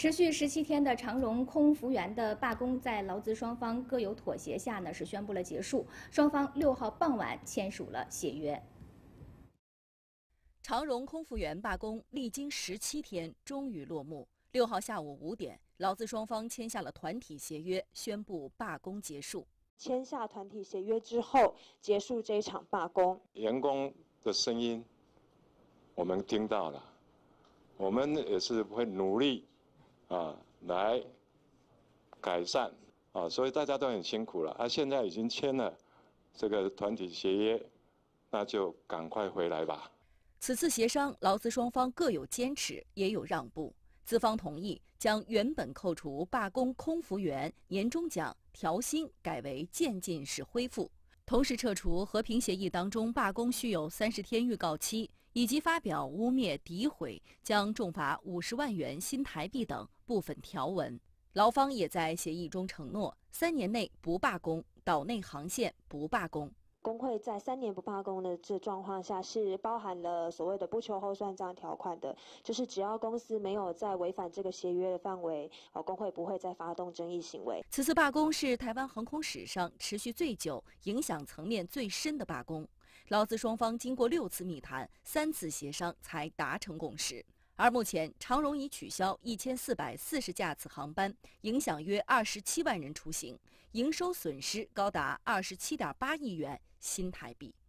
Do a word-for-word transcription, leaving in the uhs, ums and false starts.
持续十七天的长荣空服员的罢工，在劳资双方各有妥协下呢，是宣布了结束。双方六号傍晚签署了协约。 长荣空服员罢工历经十七天，终于落幕。六号下午五点，劳资双方签下了团体协约，宣布罢工结束。 签下团体协约之后，结束这一场罢工。 员工的声音，我们听到了，我们也是会努力啊来改善啊，所以大家都很辛苦了啊。现在已经签了这个团体协约，那就赶快回来吧。 此次协商，劳资双方各有坚持，也有让步。资方同意将原本扣除罢工空服员年终奖调薪改为渐进式恢复，同时撤除和平协议当中罢工需有三十天预告期以及发表污蔑诋毁将重罚五十万元新台币等部分条文。劳方也在协议中承诺，三年内不罢工，岛内航线不罢工。 工会在三年不罢工的这状况下，是包含了所谓的不秋后算账条款的，就是只要公司没有在违反这个协约的范围，呃，工会不会再发动争议行为。 此次罢工是台湾航空史上持续最久、影响层面最深的罢工。劳资双方经过六次密谈、三次协商才达成共识。而目前，长荣已取消一千四百四十架次航班，影响约二十七万人出行，营收损失高达二十七点八亿元新台币。